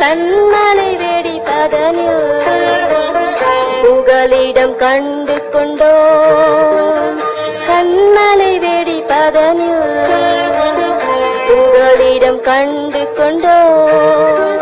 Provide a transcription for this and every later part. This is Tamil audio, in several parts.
கண்மலை வெடிப்பதனில் புகலிடம் கண்டு கொண்டோம். கண்மலை வெடிப்பதனில் புகலிடம் கண்டு கொண்டோம்.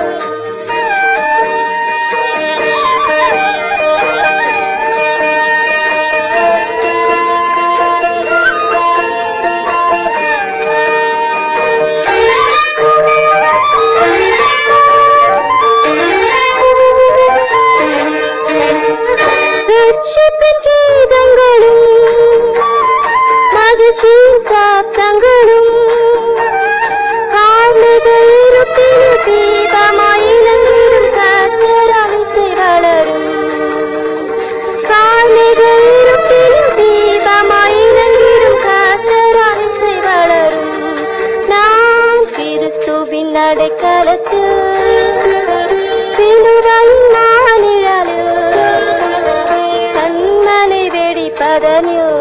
கண்மலை வெடிப்பதனில்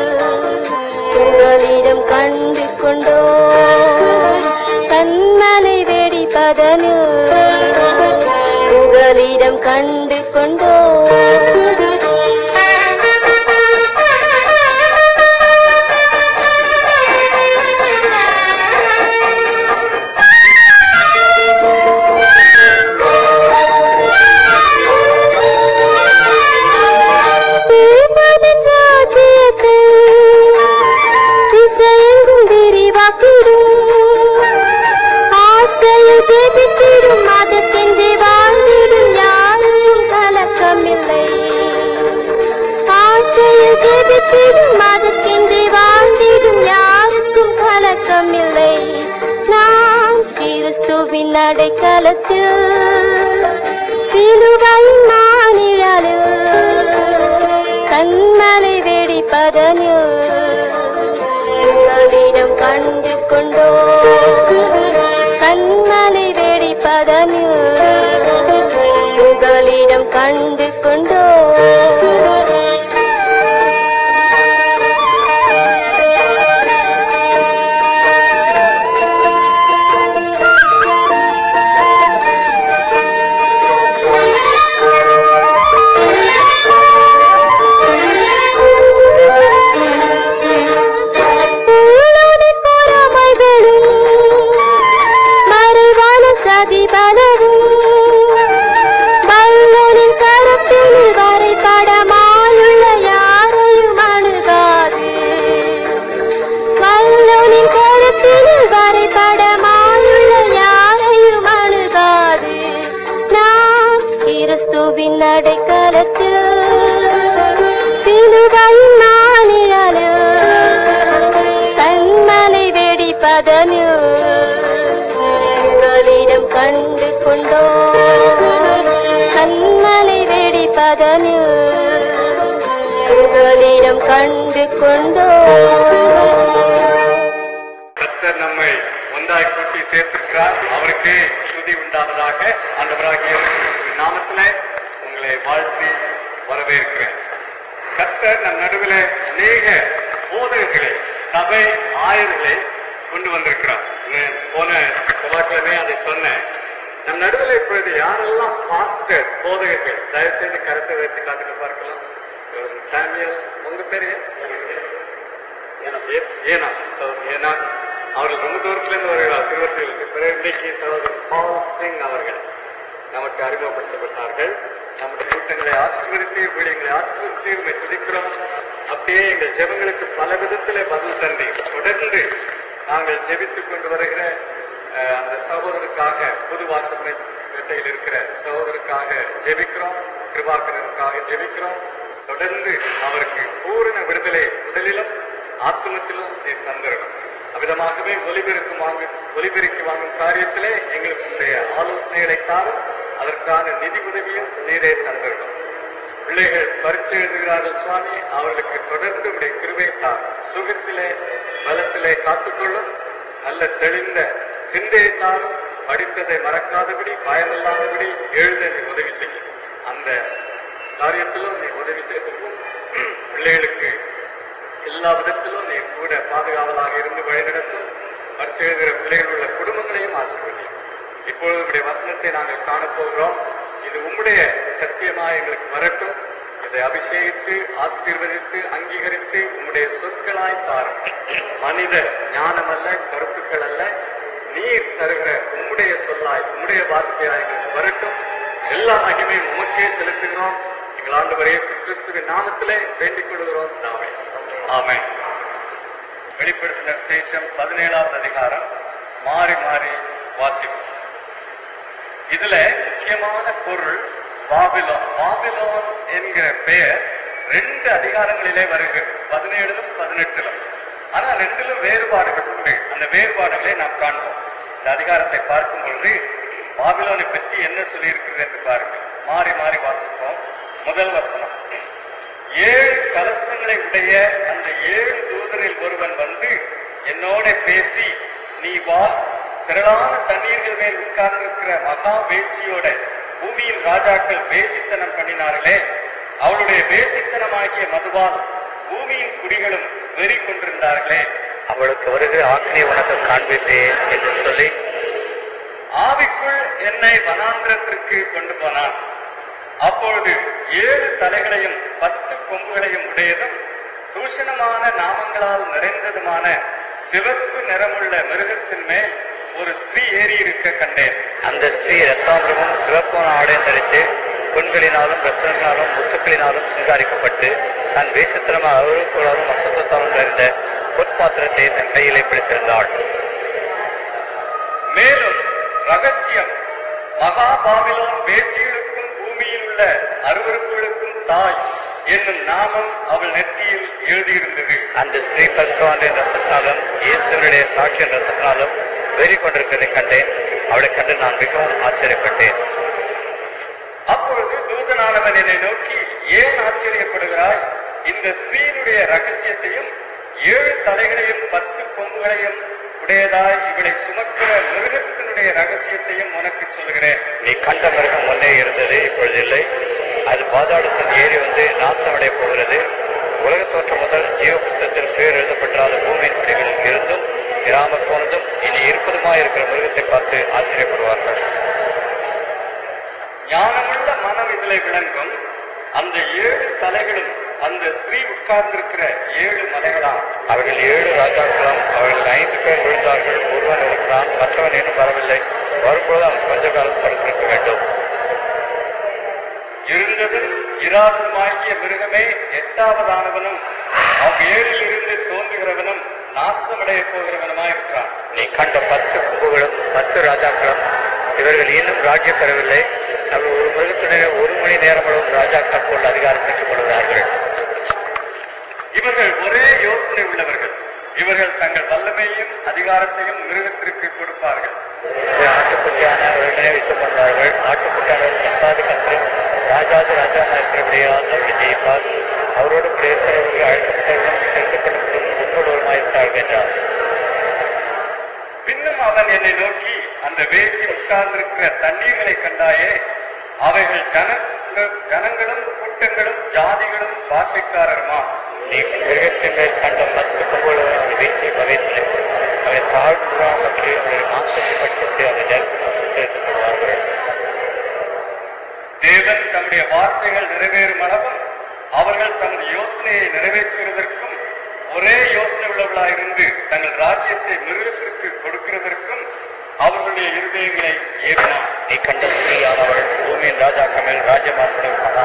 புகலிடம் கண்டு கொண்டோம். கண்மலை வெடிப்பதனில் புகலிடம் கண்டு கொண்டோம். அடைக்கலத்தில் சிலுவையின் மாநிழலில் கண்மலை வெடிப்பதனில் புகலிடம் கண்டு கொண்டோம். கண்மலை வெடிப்பதனில் புகலிடம் கண்டு கொண்டோம். கண்மலை வெடிப்பதனில் புகலிடம் கண்டு கொண்டோம். கண்மலை வெடிப்பதனில் புகலிடம் கண்டு கொண்டோம். கர்த்தர் நம்மை ஒன்றாய் கூட்டி சேர்த்திருக்கிறார். அவருக்கு ஸ்துதி உண்டாவதாக. ஆண்டவராகிய நாமத்திலே உங்களை வாழ்த்தி வரவேற்கிறேன். கர்த்தர் நம் நடுவில் அநேக போதகர்களை, சபை ஆயர்களை கொண்டு வந்திருக்கிறார். போன செவ்வாய்க்கிழமை அதை சொன்னேன். நம் நடுவில் இப்பொழுது யாரெல்லாம் பாஸ்டர்ஸ், போதகர்கள், தயவு செய்து கருத்தை வைத்து காத்துட்டு பார்க்கலாம். சாமியல், உங்க பேரு ஏனா அவர்கள் ரொம்ப தூரத்திலிருந்து வருகிறார், திருவற்றிலிருந்து. பிறகு இன்னைக்கு சகோதரர் பால் சிங் அவர்கள் நமக்கு அறிமுகப்படுத்தப்பட்டார்கள். நம்முடைய கூட்டங்களை ஆசீர்வதித்து, ஊழியங்களை ஆசீர்வதித்து உண்மை துதிக்கிறோம். அப்படியே எங்கள் ஜெபங்களுக்கு பல விதத்திலே பதில் தந்தி தொடர்ந்து நாங்கள் ஜெபித்துக் கொண்டு வருகிற அந்த சகோதரருக்காக, புது வாசப்பேட்டையில் இருக்கிற சகோதரருக்காக ஜெபிக்கிறோம். கிருபாகரனுக்காக ஜெபிக்கிறோம். தொடர்ந்து அவருக்கு பூரண விடுதலை உடலிலும் ஆத்மத்திலும் நீர் தந்திரணும். அவ்விதமாகவே ஒலிபெருக்கி வாங்கும் காரியத்திலே எங்களுக்கு உடைய ஆலோசனைகளை தாரும். அதற்கான நிதி உதவியும் நீரே தந்திரணும். பிள்ளைகள் பரீட்சை எழுதுகிறார்கள் சுவாமி, அவர்களுக்கு தொடர்ந்து உடைய கிருபை தார். சுகத்திலே பலத்திலே காத்துக்கொள்ளும். நல்ல தெளிந்த சிந்தையை தாரும். படித்ததை மறக்காதபடி, பயமில்லாதபடி எழுத நீ உதவி செய்யும். அந்த காரியத்திலும் நீ உதவி செய்திருக்கும். பிள்ளைகளுக்கு எல்லா விதத்திலும் நீ கூட பாதுகாவலாக இருந்து வழிநடத்தும். பரீட்சை எழுதுகிற பிள்ளைகள் உள்ள குடும்பங்களையும் ஆசீர்வதியும். இப்பொழுது உங்களுடைய வசனத்தை நாங்கள் காணப்போகிறோம். இது உம்முடைய சத்தியமாக எங்களுக்கு வரட்டும். இதை அபிஷேகித்து ஆசீர்வதித்து அங்கீகரித்து உம்முடைய சொற்களாய் தாரும். மனித ஞானம் அல்ல, கருத்துக்கள் அல்ல, நீர் தருகிற உம்முடைய சொல்லாய் உம்முடைய வார்த்தையாய் எங்களுக்கு வரட்டும். எல்லா மகிமையும் உமக்கே செலுத்துகிறோம். எங்கள் ஆண்டவர் இயேசு கிறிஸ்துவின் நாமத்திலே வேண்டிக் கொள்கிறோம். ஆமென். வெளிப்படுத்தின விசேஷம் 17வது அதிகாரம் மாறி மாறி வாசிப்போம். இதுல முக்கியமான பொருள் பாபிலோன். பாபிலோன் என்கிற பெயர் 2 அதிகாரங்களிலே வருகிறது, 17லும் 18லும். ஆனா 2லும் வேறுபாடுகள் உண்டு. அந்த வேறுபாடுகளை நாம் காண்போம். இந்த அதிகாரத்தை பார்க்கும் பொழுது பாபிலோனை பற்றி என்ன சொல்லி இருக்கிறது என்று பாருங்கள். மாறி மாறி வாசிப்போம். முதல் வசனம், 7 கலசங்களை உடைய அந்த 7 தூதரில் ஒருவன் வந்து என்னோட பேசி, நீ வா, திரளான தண்ணீர்கள் மேல் உட்கார்ந்திருக்கிற மகா வேசியோட பூமியின் ராஜாக்கள் வேசித்தனம் பண்ணினார்களே, அவளுடைய வேசித்தனமாகிய மதுவால் பூமியின் குடிகளும் வெறி கொண்டிருந்தார்களே, அவளுக்கு வருகிற ஆக்கினை உனக்கு காண்பிப்பேன் என்று சொல்லி ஆவிக்குள் என்னை வனாந்திரத்திற்கு கொண்டு போனான். அப்பொழுது 7 தலைகளையும் 10 கொம்புகளையும் உடையதும் தூஷணமான நாமங்களால் நிறைந்ததுமான சிவப்பு நிறமுள்ள மிருகத்தின் மேல் ஒரு ஸ்திரீ ஏறி இருக்க கண்டேன். அந்த ஸ்திரீ ரத்தாமிரமும் சிவப்பான ஆடை தரித்து பொன்களினாலும் ரத்தனங்களினாலும் முத்துக்களினாலும் சிங்காரிக்கப்பட்டு தன் வேசத்தனமாக அருவருப்பாலும் அசுத்தத்தாலும் நிறைந்த பொற்பாத்திரத்தை தன் கையிலே பிடித்திருந்தாள். மேலும் ரகசியம், மகா பாபிலோன் வேசிகளுக்கும் பூமியில் உள்ள அருவருப்புகளுக்கும் தாய் என்னும் நாமம் அவள் நெற்றியில் எழுதியிருந்தது. அந்த ஸ்ரீ பரிசுத்தவானின் ரத்தத்தினாலும் இயேசுவினுடைய சாட்சியின் ரத்தத்தினாலும் வெறி கொண்டிருக்கிறதை கண்டேன். அவளை கண்டு நான் மிகவும் ஆச்சரியப்பட்டேன். அப்பொழுது தூதனானவன் என்னை நோக்கி, ஏன் ஆச்சரியப்படுகிறாய்? இந்த ஸ்திரீனுடைய ரகசியத்தையும் 7 தலைகளையும் 10 கொம்புகளையும் உடையதாய் இவளை சுமக்கிற மிருகத்தினுடைய ரகசியத்தையும் உனக்கு சொல்கிறேன். நீ கண்ட மிருகம் முன்னே இருந்தது, இப்பொழுது இல்லை. அது பாதாளத்தில் ஏறி வந்து நாசமடைய போகிறது. உலக தோற்றம் முதல் ஜீவ புத்தகத்தில் பேர் எழுதப்பட்டாத பூமியின் குடிகளில் இருந்தும் இராமற் போனதும் இனி இருப்பதுமாயிருக்கிற மிருகத்தை பார்த்து ஆச்சரியப்படுவார்கள். ஞானமுள்ள மனம் இதிலே விளங்கும். அந்த 7 தலைகளும் அந்த ஸ்திரீ உட்கார்ந்திருக்கிற 7 மலைகளாம். அவர்கள் 7 ராஜாக்களாம். அவர்கள் 5 பேர் விழுந்தார்கள். ஒருவன் இருக்கிறான், மற்றவன் இன்னும் வரவில்லை. வரும்போது அவன் கொஞ்ச காலம் படுத்திருக்க வேண்டும். இருந்ததும் இராததுமாகிய மிருகமே 8வதானவனும் அவ்வேழில் இருந்து தோன்றுகிறவனும் நாசமடைய போகிறவனுமாயிருக்கிறான். நீ கண்ட 10 கொம்புகளும் 10 ராஜாக்களும் இவர்கள் இன்னும் ராஜ்யம் பெறவில்லை. அவர்கள் ஒரு மிருகத்தினரை 1 மணி நேரமும் ராஜாக்கள் போல் அதிகாரம் பெற்றுக் கொள்கிறார்கள். இவர்கள் ஒரே யோசனை உள்ளவர்கள். இவர்கள் தங்கள் வல்லமையும் அதிகாரத்தையும் மிருகத்திற்கு கொடுப்பார்கள். ஆட்டுக்குட்டியானவர்களை யுத்தம் கொண்டார்கள். ஆட்டுக்குட்டியானவர் கத்தாது கற்று ராஜாது ராஜாமா இருக்கிறபடியால் அவர்களை ஜெயிப்பார். அவரோடு கூட இருக்கிறவர்கள் அழைக்கப்பட்டவர்களும் தெரிந்து கொள்ளப்படும் உண்மையுமாயிருக்கிறார்கள் என்றார். பின்னும் அவன் என்னை நோக்கி, அந்த வேசி உட்கார்ந்திருக்கிற தண்ணீர்களை கண்டாயே, அவைகள் ஜனங்களும் கூட்டங்களும் ஜாதிகளும் பாஷைக்காரருமா? நீ மிருகத்தின் மேல் கண்ட 10 கொம்புகளும் அந்த வேசியை பகைத்து அவை தாழ்வுறாமற்கு அவருடைய மாசத்தை பட்சத்தை அதை நெருக்கமாக சுத்தரிக்கப்படுவார்கள். தேவன் தம்முடைய வார்த்தைகள் நிறைவேறும் அளவும் அவர்கள் தமது யோசனையை நிறைவேற்றுவதற்கும் ஒரே யோசனை உள்ளவர்களாயிருந்து தங்கள் ராஜ்யத்தை மிருகத்திற்கு கொடுக்கிறதற்கும் அவர்களுடைய இருதயங்களை ஏறினார். நீ கண்ட ஸ்திரீயானவள் பூமியின் ராஜாக்கள் மேல் ராஜ்யமார்படுவதாக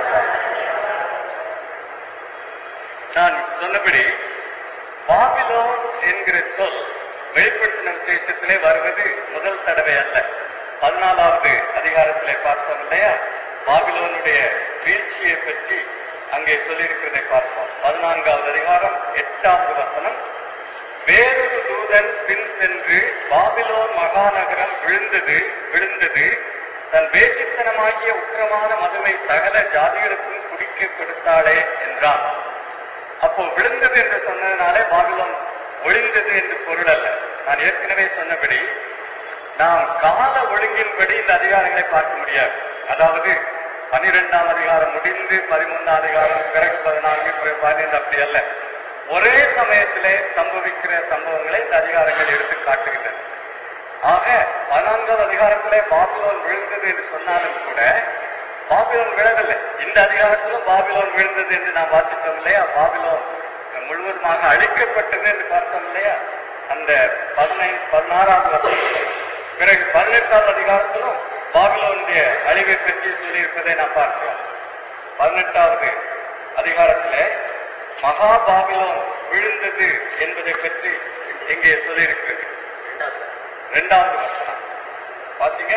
நான் சொன்னபடி பாபிலோன் என்கிற சொல் வெளிப்படுத்தின விசேஷத்திலே வருவது முதல் தடவை அல்ல. 14வது அதிகாரத்திலே பார்த்தோம் இல்லையா? பாபிலோனுடைய வீழ்ச்சியை பற்றி அங்கே சொல்லியிருக்கிறதை பார்ப்போம். 14வது அதிகாரம் 8வது வசனம், வேறொரு தூதன் பின் சென்று பாபிலோன் மகாநகரம் விழுந்தது தன் வேசித்தனமாகிய உக்கிரமான மதுவை சகல ஜாதிகளுக்கும் குடிக்க கொடுத்தாளே என்றான். அப்போ விழுந்தது என்று சொன்னதுனாலே பாபிலோன் ஒழிந்தது என்று பொருள் அல்ல. நான் ஏற்கனவே சொன்னபடி நாம் கால ஒழுங்கின்படி இந்த அதிகாரங்களை பார்க்க முடியாது. அதாவது 12ஆம் அதிகாரம் முடிந்து 13ஆம் அதிகாரம், பிறகு 14, பிறகு 15 அப்படி அல்ல. ஒரே சமயத்திலே சம்பவிக்கிற சம்பவங்களை இந்த அதிகாரங்கள் எடுத்து காட்டுகின்றன. ஆக 14வது அதிகாரத்திலே பாபிலோன் விழுந்தது என்று சொன்னாலும் கூட பாபிலோன் விழவில்லை. இந்த அதிகாரத்திலும் பாபிலோன் விழுந்தது என்று நாம் வாசித்தோம் இல்லையா? பாபிலோன் முழுவதுமாக அழிக்கப்பட்டது என்று பார்த்தோம் இல்லையா? அந்த 16வது வசனத்தில். பிறகு 18வது அதிகாரத்திலும் பாபிலோனுடைய அழிவை பற்றி சொல்லியிருப்பதை நாம் பார்க்கிறோம். 18வது அதிகாரத்திலே மகா பாபிலோன் விழுந்தது என்பதை பற்றி எங்கே சொல்லியிருக்கிறது? 2வது வசனம் வாசிங்க.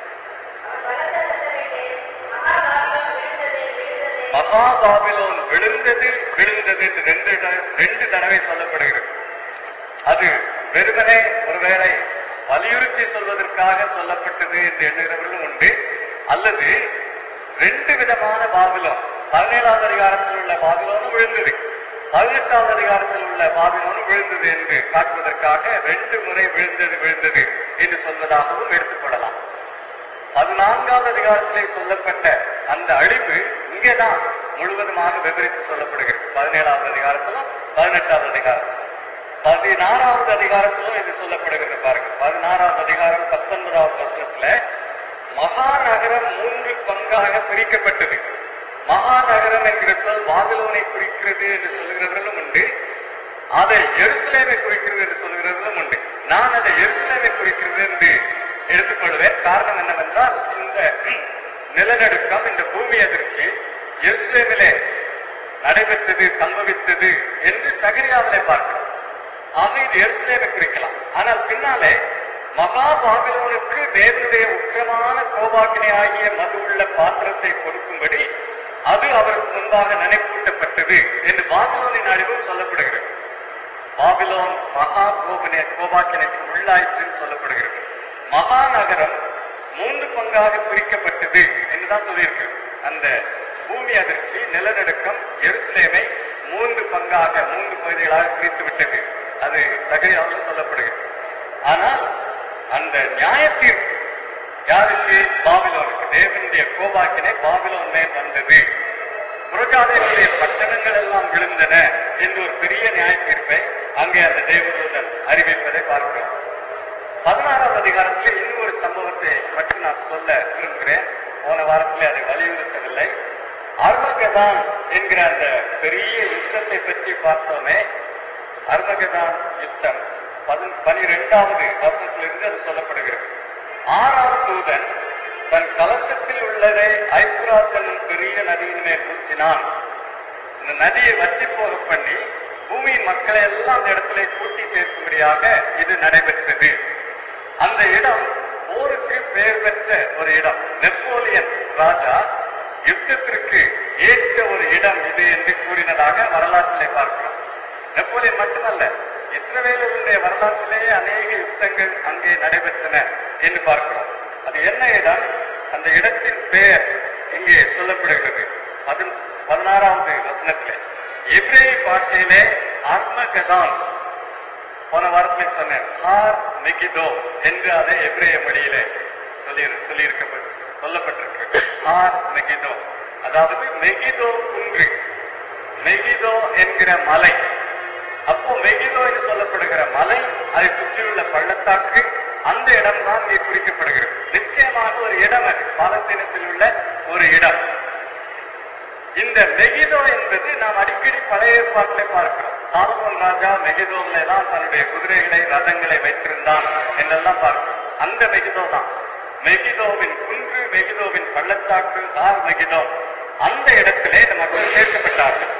மகா பாபிலோன் விழுந்தது விழுந்தது என்று ரெண்டு தடவை சொல்லப்படுகிறது. அது வெறுமனே ஒருவேளை வலியுறுத்தி சொல்வதற்காக சொல்லப்பட்டது என்று எண்ணுகிறவர்களும் உண்டு. அல்லது ரெண்டு விதமான பாபிலோன், 17வது அதிகாரத்தில் உள்ள பாபிலோனும் விழுந்தது, 18வது அதிகாரத்தில் உள்ள பாபிலோனும் விழுந்தது என்று காட்டுவதற்காக 2 முறை விழுந்தது விழுந்தது என்று சொல்வதாகவும் எடுத்துக்கொள்ளலாம். 14வது அதிகாரத்திலே சொல்லப்பட்ட அந்த அழிவு இங்கேதான் முழுவதுமாக விவரித்து சொல்லப்படுகிறது. 17வது அதிகாரத்திலும் 18வது அதிகாரத்திலும் 16வது அதிகாரத்திலும் இது சொல்லப்படுகிறது. பாருங்க, 16வது அதிகாரம் 19வது வசனத்துல மகாநகரம் 3 பங்காக பிரிக்கப்பட்டது. மகாநகரம் என்கிற சொல் பாபிலோனை குறிக்கிறது என்று சொல்லுகிறவர்களும் உண்டு, அதை எருசலேமை குறிக்கிறது என்று சொல்லுகிறவர்களும் உண்டு. நான் அதை எருசலேமை குறிக்கிறது என்று எடுத்துக்கொள்வேன். காரணம் என்னவென்றால், இந்த நிலநடுக்கம், இந்த பூமி அதிர்ச்சி எருசலேமிலே நடைபெற்றது, சம்பவித்தது என்று சகரியாவிலே பார்க்கிறோம். ஆக இது எருசலேமை குறிக்கலாம். ஆனால் பின்னாலே மகா பாபிலோனுக்கு தேவனுடைய உக்கிரமான கோபாக்கினை ஆகிய மது உள்ள பாத்திரத்தை கொடுக்கும்படி அது அவருக்கு முன்பாக நினைப்பூட்டப்பட்டது என்று பாபிலோனின் அழிவும் சொல்லப்படுகிறது. பாபிலோன் மகா கோபாக்கினைக்கு உள்ளாயிற்று சொல்லப்படுகிறது. மகாநகரம் 3 பங்காக பிரிக்கப்பட்டது என்றுதான் சொல்லியிருக்கிறது. அந்த பூமி அதிர்ச்சி, நிலநடுக்கம் எருசலேமை 3 பங்காக 3 பகுதிகளாக பிரித்து விட்டது. அது சகரியாவில் சொல்லப்படுகிறது. ஆனால் அந்த நியாய தீர்ப்பு யாருக்கு? பாபிலோனுக்கு. தேவனுடைய கோபாக்கினை பாபிலோன் மேல் வந்தது, புறஜாதிகளுடைய பட்டணங்கள் எல்லாம் விழுந்தன என்று ஒரு பெரிய நியாய தீர்ப்பை அங்கே அந்த தேவதூதன் அறிவிப்பதை பார்க்கிறோம். 16வது அதிகாரத்தில் இன்னும் ஒரு சம்பவத்தை பற்றி நான் சொல்ல விரும்புகிறேன். போன வாரத்திலே அதை வலியுறுத்தவில்லை. அர்மகதான் என்கிற அந்த பெரிய யுத்தத்தை பற்றி பார்த்தோமே. அர்மகதான் யுத்தம் 12வது வசனத்திலிருந்து அது சொல்லப்படுகிறது. 6வது தூதன் தன் கலசத்தில் உள்ளதை ஐப்புராத் என்னும் பெரிய நதியின் மேல் ஊற்றினான். இந்த நதியை வற்றி போக பண்ணி பூமியின் மக்களை எல்லாம் அந்த இடத்துல கூட்டி சேர்க்கும்படியாக இது நடைபெற்றது. அந்த இடம் போருக்கு பெயர் பெற்ற ஒரு இடம். நெப்போலியன் ராஜா யுத்தத்திற்கு ஏற்ற ஒரு இடம் இது என்று கூறினதாக வரலாற்றிலே பார்க்கிறோம். நெப்போலியன் மட்டுமல்ல, இஸ்ரவேலருடைய வரலாற்றிலேயே அநேக யுத்தங்கள் அங்கே நடைபெற்றன என்று பார்க்கிறோம். அது என்ன இடம்? அந்த இடத்தின் பெயர் இங்கே சொல்லப்படுகிறது. 16வது வசனத்திலே எபிரேய பாஷையிலே அர்மகதான், போன வாரத்தில் சொன்னேன், ஹார் மெகிதோ என்று அதை எபிரேய மொழியிலே சொல்லப்பட்டிருக்கு. ஹார் மெகிதோ, அதாவது மெகிதோ குன்று, மெகிதோ என்கிற மலை. அப்போ மெகிதோ என்று சொல்லப்படுகிற மலை, அதை சுற்றியுள்ள பள்ளத்தாக்கு, அந்த இடம் தான் இங்கே குறிக்கப்படுகிறது. நிச்சயமாக ஒரு இடம், அது பாலஸ்தீனத்தில் உள்ள ஒரு இடம். இந்த மெகிதோ என்பது நாம் அடிக்கடி பழைய ஏற்பாட்டிலே பார்க்கிறோம். சாலமோன் ராஜா மெகிதோவிலே தான் தன்னுடைய குதிரைகளை, ரதங்களை வைத்திருந்தான் என்றெல்லாம் பார்க்கிறோம். அந்த மெகிதோ தான் மெகிதோவின் குன்று, மெகிதோவின் பள்ளத்தாக்கு, ஆர் மெகிதோ, அந்த இடத்திலே இந்த மக்கள் சேர்க்கப்பட்டார்கள்.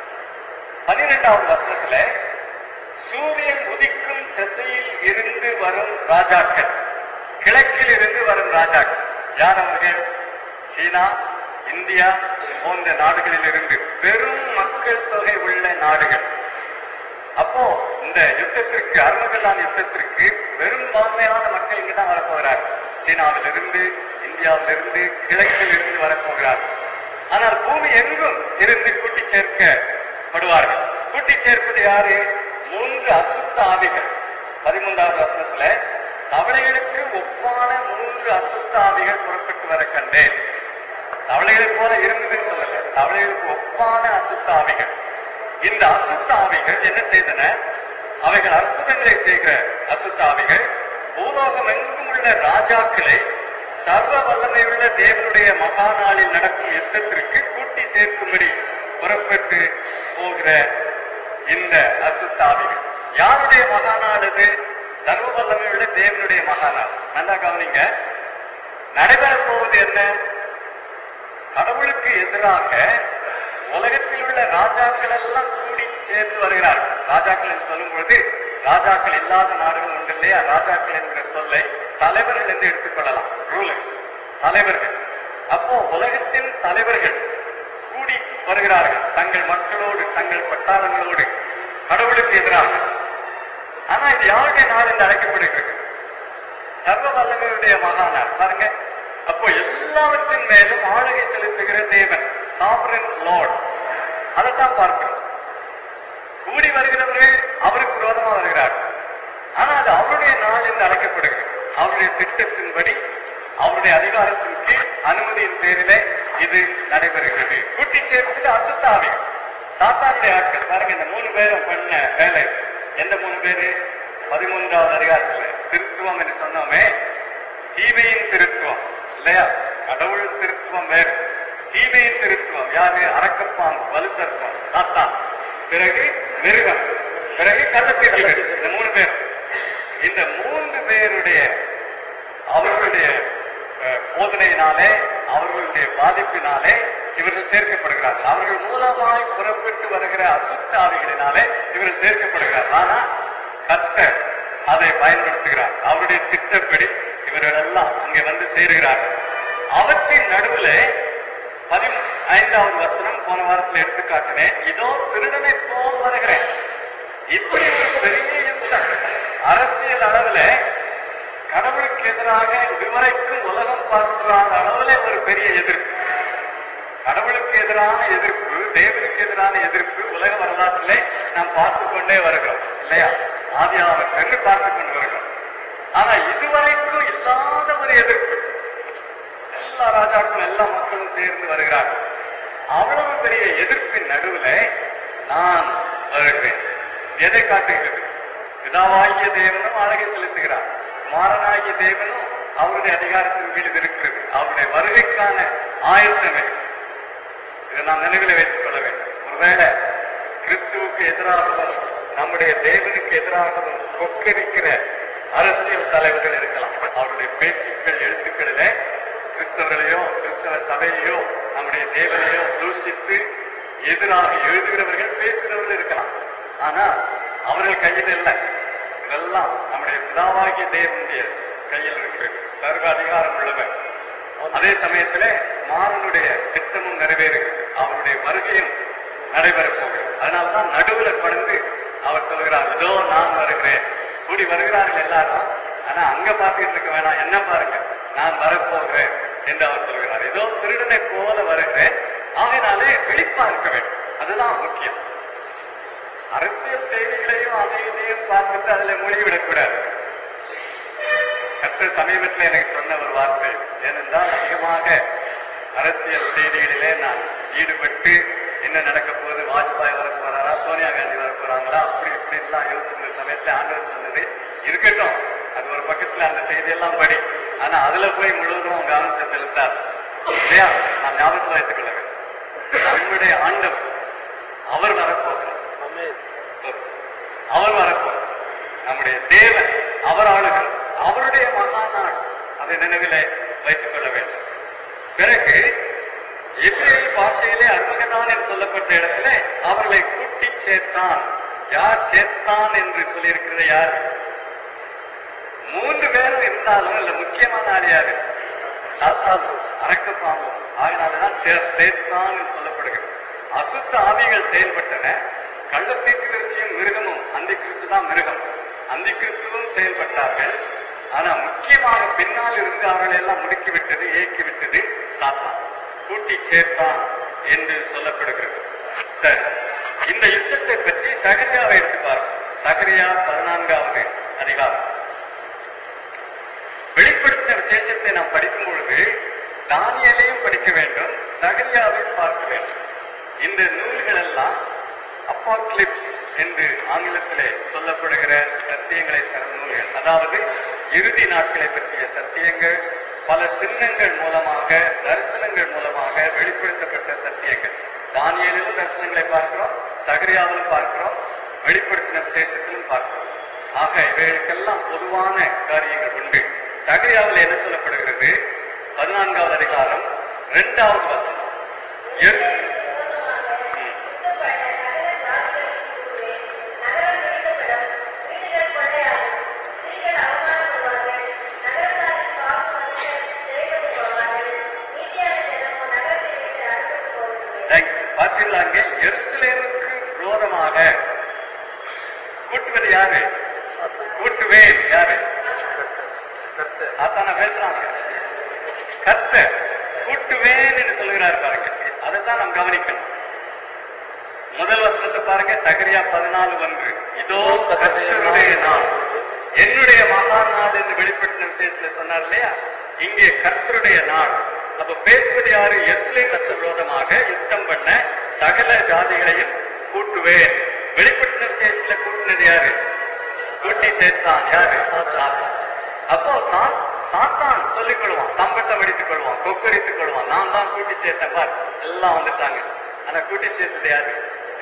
12வது வசனத்துல சூரியன் உதிக்கும் திசையில் இருந்து வரும் ராஜாக்கள், கிழக்கில் இருந்து வரும் ராஜாக்கள் யார் அவர்கள்? சீனா, இந்தியா போன்ற நாடுகளில் இருந்து பெரும் மக்கள் தொகை உள்ள நாடுகள். அப்போ இந்த யுத்தத்திற்கு, அர்மகதான் யுத்தத்திற்கு பெரும்பான்மையான மக்கள் இங்குதான் வரப்போகிறார். சீனாவிலிருந்து, இந்தியாவிலிருந்து, கிழக்கில் இருந்து வரப்போகிறார். ஆனால் பூமி எங்கும் இருந்து கூட்டி சேர்க்கப்படுவார்கள். கூட்டி சேர்ப்பது யாரு? 3 அசுத்த ஆவிகள். 13வது வசனத்துல தவளைகளுக்கு ஒப்பான 3 அசுத்த ஆவிகள் புறப்பட்டு வர கண்டேன். தவளைகள் போல இருந்ததுன்னு சொல்லல, தவளைகளுக்கு ஒப்பான அசுத்த ஆவிகள். இந்த அசுத்த ஆவிகள் என்ன செய்தன? அவைகள் அற்புதங்களை செய்கிற அசுத்த ஆவிகள். பூலோகம் எங்கும் உள்ள ராஜாக்களை சர்வ வல்லமையுள்ள தேவனுடைய மகாநாளில் நடக்கும் யுத்தத்திற்கு கூட்டி சேர்க்கும்படி புறப்பட்டு போகிற இந்த அசுத்தாவிகள். யாருடைய மகாநாள் அது? சர்வ வல்லமையுள்ள தேவனுடைய மகாநாள். நல்லா கவனிங்க. நடைபெறப் போவது என்ன? கடவுளுக்கு எதிராக உலகத்தில் உள்ள ராஜாக்கள் எல்லாம் கூடி சேர்ந்து வருகிறார்கள். ராஜாக்கள் என்று சொல்லும் பொழுது ராஜாக்கள் இல்லாத நாடுகள் உண்டு இல்லையா? ராஜாக்கள் என்கிற சொல்லை தலைவர்கள் என்று எடுத்துக்கொள்ளலாம். ரூலர்ஸ், தலைவர்கள். அப்போ உலகத்தின் தலைவர்கள் கூடி வருகிறார்கள் தங்கள் மக்களோடு, தங்கள் பட்டாளங்களோடு கடவுளுக்கு எதிராக. ஆனா இது யாருடைய நாள் என்று அழைக்கப்படுகிறது? சர்வ வல்லமையுடைய மகாநாள். பாருங்க, அப்போ எல்லாவற்றின் மேலும் ஆளுகை செலுத்துகிற தேவன், சாவரன் லார்ட். அதைத்தான் பார்க்கிறோம். கூடி வருகிறவர்கள் அவருக்கு விரோதமா வருகிறார்கள். ஆனா அது அவருடைய நாள் என்று அழைக்கப்படுகிறது. அவருடைய திட்டத்தின்படி, அவருடைய அதிகாரத்தின் கீழ், அனுமதியின் பேரிலே இது நடைபெறுகிறது. கூட்டி சேர்த்து அசுத்தாவிகள், சாத்தானுடைய ஆட்கள். பாருங்க, இந்த 3 பேரும் பண்ண வேலை. எந்த 3 பேரு? 13வது அதிகாரத்துல திருத்துவம் என்று சொன்னோமே, தீமையின் திருத்துவம் இல்லையா? கடவுள் திருத்துவம் வேறு, தீமையின் திருத்துவம் யாரு? அரக்கப்பாம்பு, வலுசர்ப்பம், சாத்தான். பிறகு மிருகம், பிறகு கள்ளத்தீர்க்கதரிசி. இந்த 3 பேர், இந்த 3 பேருடைய அவர்களுடைய போதனையினாலே, அவர்களுடைய பாதிப்பினாலே இவர்கள் சேர்க்கப்படுகிறார்கள். அவர்கள் மூலமாய் புறப்பட்டு வருகிற அசுத்த ஆவிகளினாலே இவர்கள் சேர்க்கப்படுகிறார்கள். ஆனா கர்த்தர் அதை பயன்படுத்துகிறார். அவருடைய திட்டப்படி இவர்கள் எல்லாம் அங்கே வந்து சேருகிறார்கள். அவற்றின் நடுவுல 15வது வசனம் போன வாரத்தில் எடுத்துக்காட்டினேன். இதோ திருடனை போல் வருகிறேன். இப்படி ஒரு பெரிய யுத்தம் அரசியல் அளவுல, கடவுளுக்கு எதிராக இதுவரைக்கும் உலகம் பார்க்கிறாத அளவுல ஒரு பெரிய எதிர்ப்பு. கடவுளுக்கு எதிரான எதிர்ப்பு, தேவனுக்கு எதிரான எதிர்ப்பு உலக வரலாற்றிலே நாம் பார்த்து கொண்டே வருகிறோம் இல்லையா? ஆதியாகமத்திலிருந்து பார்த்து கொண்டு வருகிறோம். ஆனா இதுவரைக்கும் இல்லாத ஒரு எதிர்ப்பு. எல்லா ராஜாக்களும் எல்லா மக்களும் சேர்ந்து வருகிறார்கள். அவ்வளவு பெரிய எதிர்ப்பின் நடுவுல நான் வருகிறேன். எதை காட்டுகிறது? பிதாவாகிய தேவனும் ஆளுகை செலுத்துகிறார். குமாரனாகிய தேவனும் அவருடைய அதிகாரத்தின் கீழ் இருக்கிறது. அவருடைய வருகைக்கான ஆயத்தமே. இதை நாம் நினைவில் வைத்துக் கொள்ள வேண்டும். ஒருவேளை கிறிஸ்துவுக்கு எதிராகவும் நம்முடைய தேவனுக்கு எதிராகவும் கொக்கரிக்கிற அரசியல் தலைவர்கள் இருக்கலாம். அவருடைய பேச்சுக்கள், எழுத்துக்களிலே கிறிஸ்தவர்களையோ கிறிஸ்தவ சபையையோ நம்முடைய தேவனையோ தூஷித்து எதிராக எழுதுகிறவர்கள், பேசுகிறவர்கள் இருக்கலாம். ஆனா அவர்கள் கையில் இல்லை. இதெல்லாம் நம்முடைய பிதாவாகிய தேவனுடைய கையில் இருக்கிறது. சர்வ அதிகாரம் உள்ளவர். அதே சமயத்திலே மாறனுடைய திட்டமும் நிறைவேறுகிறது. அவருடைய வருகையும் நடைபெறப் போகிறது. அதனால்தான் நடுவுல படுந்து அவர் சொல்கிறார், இதோ நான் வருகிறேன். கூடி வருகிறார்கள் எல்லாரும். ஆனா அங்க பார்த்துட்டு இருக்க வேணாம், என்ன பாருங்க, நான் வரப்போகிறேன் என்று அவர் சொல்கிறார். இதோ திருடனை போல வருகிறேன். ஆகையினாலே விழிப்பா இருக்க வேண்டும். அதுதான் முக்கியம். அரசியல் செய்திகளையும் அதையும் பார்த்துட்டு அதுல மூழ்கிவிடக்கூடாது. கர்த்தர் சமீபத்தில் எனக்கு சொன்ன ஒரு வார்த்தை, ஏனென்றால் அதிகமாக அரசியல் செய்திகளிலே நான் ஈடுபட்டு என்ன நடக்க போகுது, வாஜ்பாய் வரப்போறாரா, சோனியா காந்தி வரப்போறாங்களா, அப்படி இப்படி எல்லாம் யோசிச்சிருந்த சமயத்துல ஆண்டவர் சொன்னது, இருக்கட்டும், அது ஒரு பக்கத்துல அந்த செய்தியெல்லாம் படி, ஆனா அதுல போய் முழுவதும் கவனத்தை செலுத்தார் இல்லையா? நான் ஞாபகத்தில் வைத்துக் கொள்ள வேண்டும். நம்முடைய ஆண்டவர் அவர் வரப்போகிறார். அவர் வரப்போகிறார். நம்முடைய தேவன் அவர் ஆளுகிறார். அவருடைய மகாநாள், அதை நினைவிலே வைத்துக் கொள்ள வேண்டும். பிறகு எபிரேய பாஷையிலே அருமகனான் என்று சொல்லப்பட்ட இடத்துல அவர்களை கூட்டி சேர்த்தான். யார் சேர்த்தான் என்று சொல்லியிருக்கிறது? யார்? 3 பேரும் இருந்தாலும் இல்ல, முக்கியமான ஆள் யாரு? அரக்கப்பாம்பு. ஆகினால்தான் சேர்த்தான் என்று சொல்லப்படுகிறது. அசுத்த ஆவிகள் செயல்பட்டன. கள்ளத்தீர்க்கதரிசியும் மிருகமும், அந்த கிறிஸ்து தான் மிருகம், அந்த கிறிஸ்துவும் செயல்பட்டார்கள். ஆனா முக்கியமாக பின்னால் இருந்து அவர்களை எல்லாம் முடுக்கிவிட்டது, இயக்கிவிட்டது சாத்தான். கூட்டி சேர்த்தான் என்று சொல்லப்படுகிறது. சரி, இந்த யுத்தத்தை பற்றி சகரியாவை எடுத்து பார்ப்போம். சகரியா 14வது அதிகாரம். வெளிப்படுத்தின விசேஷத்தை நாம் படிக்கும் பொழுது தானியேலையும் படிக்க வேண்டும், சகரியாவையும் பார்க்க வேண்டும். இந்த நூல்கள் எல்லாம் அப்பாக்லிப்ஸ் என்று ஆங்கிலத்திலே சொல்லப்படுகிற சத்தியங்களை தரும் நூல்கள். அதாவது இறுதி நாட்களை பற்றிய சத்தியங்கள் பல சின்னங்கள் மூலமாக தரிசனங்கள் மூலமாக வெளிப்படுத்தப்பட்ட சத்தியங்கள். தானியேலிலும் தரிசனங்களை பார்க்கிறோம், சகரியாவிலும் பார்க்கிறோம், வெளிப்படுத்தின விசேஷத்திலும் பார்க்கிறோம். ஆக இவைகளுக்கெல்லாம் பொதுவான காரியங்கள் உண்டு. சகரியாவில் என்ன சொல்லப்படுகிறது? 14வது அதிகாரம் 2வது வசனம். பார்த்தீங்களா? எருசலேமுக்கு விரோதமாக கூட்டுவது யாரு? கூட்டுவேன் யாரு? சாத்தானா பேசுறாங்க. கர்த்தர் கூட்டுவேன் என்று சொல்லுகிறார் பாருங்க. அதைத்தான் நாம் கவனிக்கணும். முதல் வசனத்தை பாருங்க, சகரியா 14:1. இதோ கர்த்தருடைய நாள், என்னுடைய மகா நாள் என்று வெளிப்படுத்தின விசேஷத்துல சொன்னார் இல்லையா? இங்கே கர்த்தருடைய நாள். அப்ப பேசுவது யாரு? எருசலேமுக்கு விரோதமாக யுத்தம் பண்ண சகல ஜாதிகளையும் கூட்டுவேன். வெளிப்படுத்தின விசேஷத்துல கூட்டினது யாரு? கூட்டி சேர்த்தான் யாரு? சாத்தான். அப்போ சாத்தான் சொல்லிக் கொள்வான், தம்பட்டம் அடித்துக் கொள்வான், கொக்கரித்துக் கொள்வான், நான் தான் கூட்டி சேர்த்தேன் பார், எல்லாம் வந்துட்டாங்க. ஆனா கூட்டி சேர்த்தது யாரு?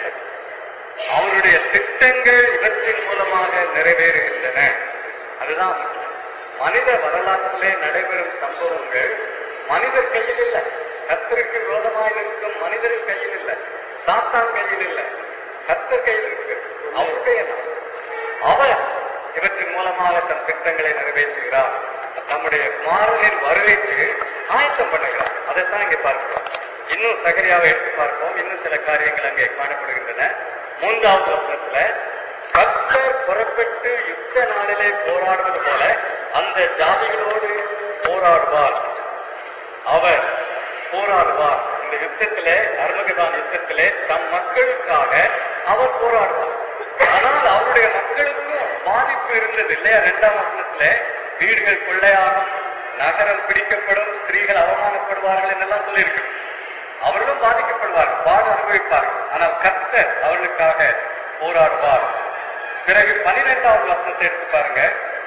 அவருடைய திட்டங்கள் இவற்றின் மூலமாக நிறைவேறுகின்றன. அதுதான் மனித வரலாற்றிலே நடைபெறும் சம்பவங்கள் மனிதர் கையில் இல்லை, கர்த்தருக்கு விரோதமாக இருக்கும் மனிதரின் கையில் இல்லை, சாத்தான் கையில் இல்லை, கர்த்தர் கையில் இருக்கு. அவருடைய அவர் இவற்றின் மூலமாக தன் திட்டங்களை நிறைவேற்றுகிறார். நம்முடைய குமாரனின் வருகைக்கு ஆயத்தம் பண்ணுகிறார். அதைத்தான் இங்கே பார்க்கிறோம். இன்னும் சகரியாவை எடுத்து பார்ப்போம். இன்னும் சில காரியங்கள் அங்கே காணப்படுகின்றன. 3வது வசனத்துல கர்த்தர் புறப்பட்டு யுத்த நாளிலே போராடுவது போல அந்த ஜாதிகளோடு போராடுவார். அவர் போராடுவார். இந்த யுத்தத்திலே, அர்மகதான் யுத்தத்திலே தம் மக்களுக்காக அவர் போராடுவார். ஆனால் அவருடைய மக்களுக்கும் பாதிப்பு இருந்தது இல்லையா? 2ஆம் வசனத்துல வீடுகள் கொள்ளையாகும், நகரம் பிடிக்கப்படும், ஸ்திரீகள் அவமானப்படுவார்கள் என்றெல்லாம் சொல்லியிருக்கு. அவர்களும் பாதிக்கப்படுவார்கள், பாடு அனுபவிப்பார்கள். ஆனால் கர்த்தர் அவர்களுக்காக போராடுவார். பிறகு 12வது வசனத்தை எடுத்து பாருங்க.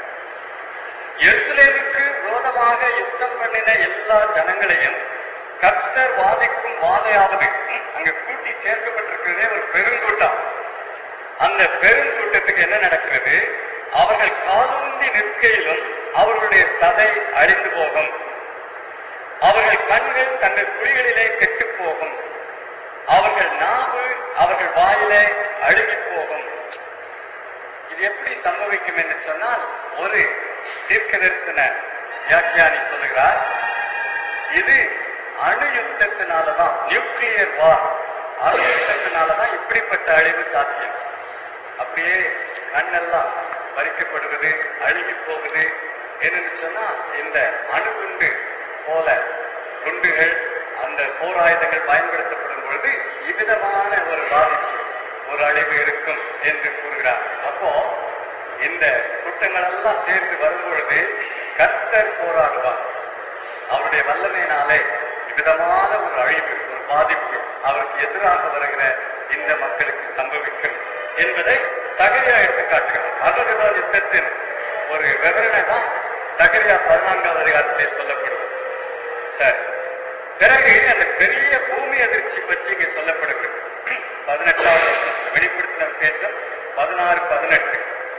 எருசலேமுக்கு விரோதமாக யுத்தம் பண்ணின எல்லா ஜனங்களையும் கர்த்தர் வாதிக்கும் வாதையாவது. அங்க கூட்டி சேர்க்கப்பட்டிருக்கிறதே ஒரு பெருங்கூட்டம். அந்த பெருங்கூட்டத்துக்கு என்ன நடக்கிறது? அவர்கள் காலூன்றி நிற்கையிலும் அவர்களுடைய சதை அழிந்து போகும், அவர்கள் கண்கள் தங்கள் குழிகளிலே கெட்டு போகும், அவர்கள் நாவு அவர்கள் வாயிலே அழுகி போகும். இது எப்படி சம்பவிக்கும் என்று சொன்னால், ஒரு தீர்க்க தரிசன வியாக்கியானி சொல்லுகிறார், இது அணு யுத்தத்தினாலதான், நியூக்ளியர் வார், அணு யுத்தத்தினாலதான் இப்படிப்பட்ட அழிவு சாத்தியம். அப்படியே கண்ணெல்லாம் பறிக்கப்படுவது, அழுகி போகுது. என்னன்னு சொன்னா, இந்த அணுகுண்டு போல குண்டுகள், அந்த போர் ஆயுதங்கள் பயன்படுத்தப்படும் பொழுது இவ்விதமான ஒரு பாதிப்பு, ஒரு அழிவு இருக்கும் என்று கூறுகிறார். அப்போ இந்த கூட்டங்கள் எல்லாம் சேர்ந்து வரும் பொழுது கர்த்தர் போராடுவார். அவருடைய வல்லமையினாலே இவ்விதமான ஒரு அழிவு, ஒரு பாதிப்பு அவருக்கு எதிராக வருகிற இந்த மக்களுக்கு சம்பவிக்கும் என்பதை சகரியா எடுத்து காட்டுகிறார். அர்மகெதோன் யுத்தத்தின் ஒரு விவரணை தான் சகரியா 14வது அதிகாரத்திலே சொல்லப்படுவது. சரி, பிறகு அந்த பெரிய பூமி அதிர்ச்சி பற்றி இங்கே சொல்லப்படுகிறது. 18வது வெளிப்படுத்தின விசேஷம் 16-18.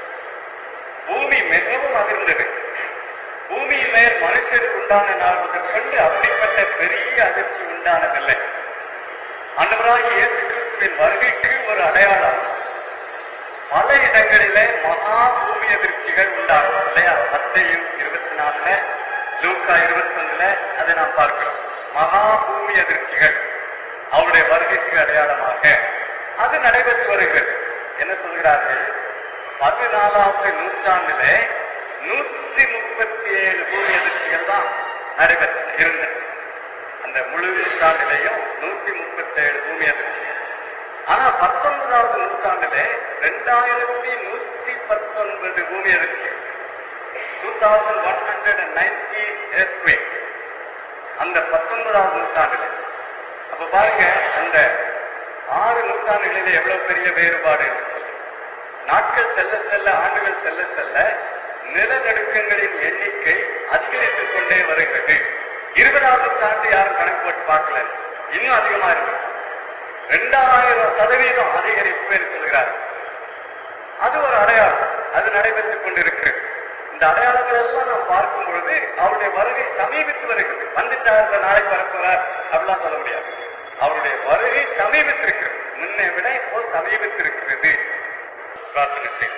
பூமி மிகவும் அதிர்ந்தது. பூமியின் மேல் மனுஷருக்கு உண்டான நாள் முதற்கொண்டு அப்படிப்பட்ட பெரிய அதிர்ச்சி உண்டானதில்லை. ஆண்டவராகிய இயேசு கிறிஸ்துவின் வருகைக்கு ஒரு அடையாளம். பல இடங்களிலே மகா பூமி அதிர்ச்சிகள் உண்டாகும் இல்லையா? மத்தேயு 24, லூக்கா 21 அதை நாம் பார்க்கிறோம். மகா பூமி அதிர்ச்சிகள் அவருடைய வருகைக்கு அடையாளமாக அது நடைபெற்று வருகிறது. என்ன சொல்கிறார்கள்? 14வது நூற்றாண்டிலே 137 பூமி அதிர்ச்சிகள் தான் நடைபெற்று இருந்தது. அந்த முழு நூற்றாண்டிலேயும் 137 பூமி அதிர்ச்சிகள். ஆனா 19வது நூற்றாண்டிலே 2119 பூமி அதிர்ச்சிகள், 2190 earthquakes அந்த 19வது நூற்றாண்டிலே. அப்ப பாருங்க, அந்த 6 நூற்றாண்டுகளிலே எவ்வளவு பெரிய வேறுபாடு என்று சொல்லி. நாட்கள் செல்ல செல்ல, ஆண்டுகள் செல்ல செல்ல நிலநடுக்கங்களின் எண்ணிக்கை அதிகரித்துக் கொண்டே வருகிறது. 20வது நூற்றாண்டு யாரும் கணக்கு போட்டு பார்க்கல, இன்னும் அதிகமா இருக்கு. 2000% அதிகரிப்பு என்று சொல்கிறார். அது ஒரு அடையாளம், அது நடைபெற்றுக் கொண்டிருக்கிறது. இந்த அடையாளங்கள் எல்லாம் நாம் பார்க்கும் பொழுது அவருடைய வருகை சமீபித்து வருகிறது. வந்துட்டார் நாளைக்கு வரப்போறார் அப்படிலாம் சொல்ல முடியாது. அவருடைய வருகை சமீபித்திருக்கிறது, முன்னை விட இப்போ சமீபித்திருக்கிறது. பிரார்த்தனை செய்து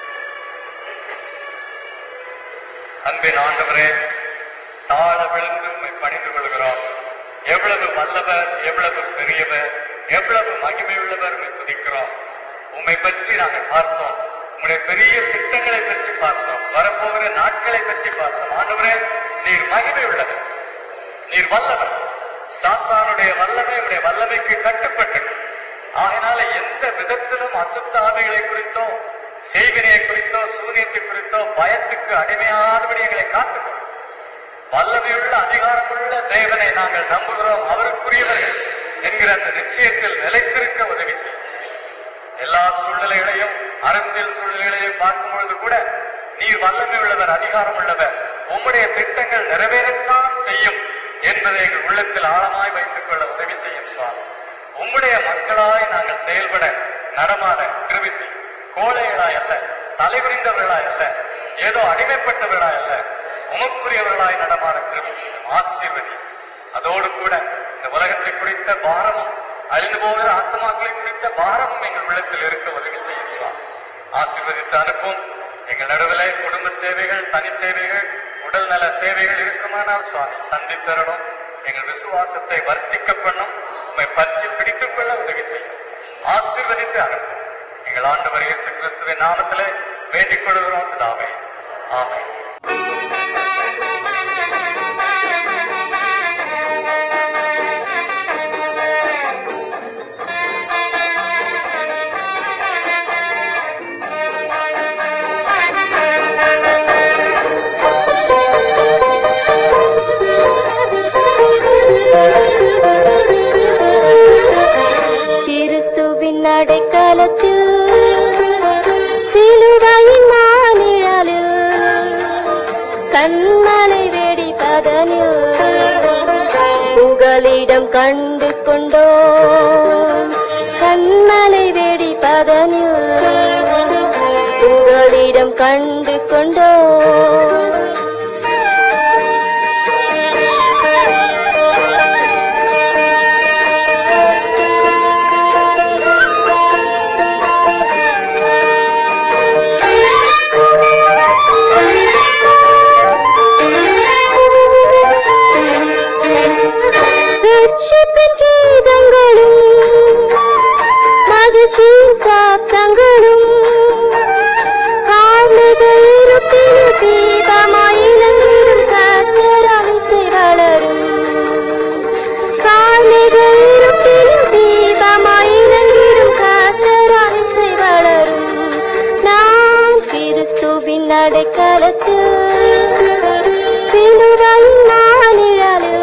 அன்பின் ஆண்டவரே, தாழ விழுந்து உண்மை பணிந்து கொள்கிறோம். எவ்வளவு வல்லவர், எவ்வளவு பெரியவர், எவ்வளவு மகிமை உள்ளவர் துதிக்கிறோம். உண்மை பற்றி நாங்கள் பார்த்தோம், உங்களுடைய பெரிய திட்டங்களை பற்றி பார்த்தோம், வரப்போகிற நாட்களை பற்றி பார்த்தோம். ஆண்டவரே, நீர் மகிமை உள்ளவர், நீர் வல்லவர். சாத்தானுடைய வல்லமை உடைய வல்லமைக்கு கட்டுப்பட்டு, ஆகினால எந்த விதத்திலும் அசுத்த ஆவிகளை குறித்தோ, செய்வினையை குறித்தோ, சூரியத்தை குறித்தோ பயத்துக்கு அடிமையாதபடி எங்களை காத்துக்கொள். வல்லமையுள்ள அதிகாரமுள்ள தேவனை நாங்கள் நம்புகிறோம், அவருக்குரியவர்கள் என்கிற அந்த நிச்சயத்தில் நிலைத்திருக்க உதவி செய்யும். எல்லா சூழ்நிலைகளையும், அரசியல் சூழ்நிலைகளையும் பார்க்கும் பொழுது கூட நீர் வல்லமை உள்ளவர், அதிகாரம் உள்ளவர், உம்முடைய திட்டங்கள் நிறைவேறத்தான் செய்யும் என்பதை எங்கள் உள்ளத்தில் ஆழமாய் வைத்துக் கொள்ள உதவி செய்யும் சுவாமி. உம்முடைய மக்களாய் நாங்கள் செயல்பட நடமாட கிருபை செய்யும். கோழைகளாய் அல்ல, தலைபுரிந்தவர்களாய் அல்ல, ஏதோ அடிமைப்பட்டவர்களாய் அல்ல, உமக்குரியவர்களாய் நடமாட கிருபை செய்யும். ஆசீர்வதி. அதோடு கூட இந்த உலகத்தை குறித்த பாரமும், அழிந்து போகிற ஆத்மாக்களை குறித்த பாரமும் எங்கள் உள்ளத்தில் இருக்க உதவி செய்யும் சுவாமி. ஆசீர்வதித்து அனுப்பும். எங்கள் நடுவில் குடும்ப தேவைகள், தனி தேவைகள், உடல் நல தேவைகள் இருக்குமானால் சுவாமி சந்தித்தரணும். எங்கள் விசுவாசத்தை வர்த்திக்க பண்ணும், உண்மை பற்றி பிடித்துக் கொள்ள உதவி செய்யும். ஆசீர்வதித்து அனுப்பும். எங்கள் ஆண்டவர் இயேசு கிறிஸ்துவின் நாமத்திலே வேண்டிக் கொள்கிறோம் பிதாவே. ஆமென். கிறிஸ்துவின் அடைக்கலத்தில் சிலுவையின் மாநிழலில் கண்மலை வெடிப்பதனில் புகலிடம் கண்டு கொண்டோம். கண்மலை வெடிப்பதனில் புகலிடம் கண்டு கொண்டோம். கீதங்களும் மகிழ்ச்சியின் சாத்தங்களும் கார்மிகையிருப்பில் தீபமாயிலங்கிடும் கத்தரமிசை வளரும். கார்மிகையிருப்பில் தீபமாயிலங்கிடும் கத்தரமிசை வளரும். நான் கிறிஸ்துவின் அடைக்கலத்தில் சிலுவையின் மாநிழலில்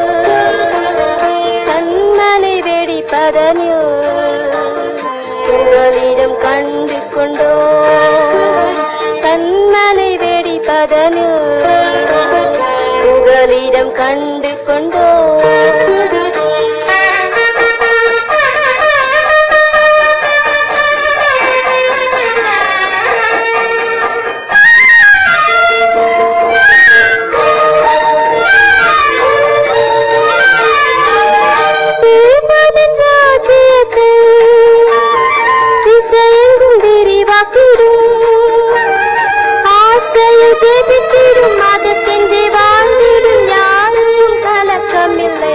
கண்மலை வெடிப்பதனில் புகலிடம் கண்டு கொண்டோம். கண்மலை வெடிப்பதனில் புகலிடம் கண்டு கொண்டோம். ஜெபித்திடும் மதத்தின்றி வாழ்ந்திடும் யாருக்கும் கலக்கமில்லை.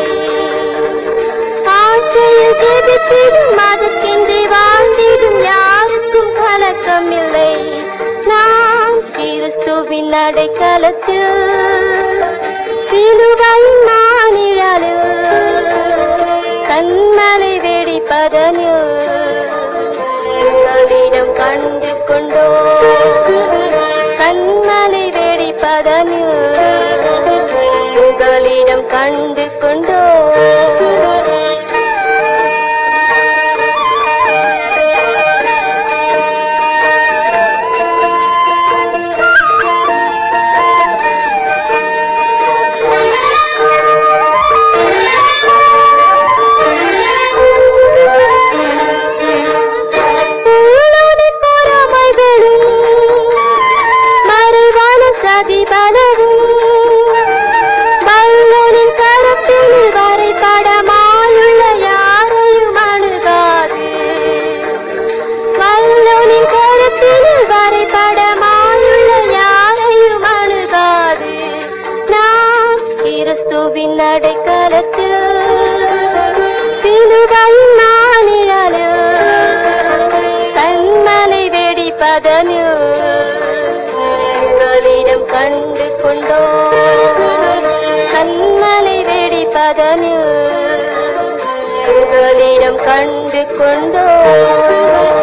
ஆசையில் ஜெபித்திடும் மதத்தின்றி வாழ்ந்திடும் யாருக்கும் கலக்கமில்லை. நாம் கிறிஸ்துவின் அடைக்கலத்தில் சிலுவையின் மாநிழலில் கண்மலை வெடிப்பதனில் புகலிடம் கண்டு கொண்டோம். கண்மலை வெடிப்பதனில் புகலிடம் கண்டு கொண்டோம். கொண்டோ கண்ணலை வெடிப்பதனில் புகலிடம் கண்டு கொண்டோ